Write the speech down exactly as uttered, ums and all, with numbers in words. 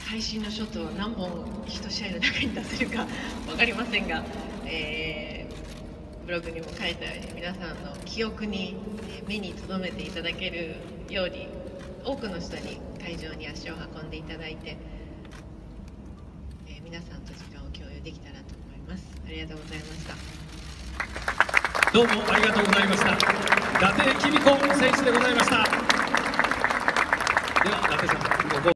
最新のショットを何本一試合の中に出せるか分かりませんが、えー、ブログにも書いたように皆さんの記憶に目に留めていただけるように多くの人に会場に足を運んでいただいて、えー、皆さんと時間を共有できたらと思います。ありがとうございました。 どうもありがとうございました。伊達公子選手でございました。では伊達さん。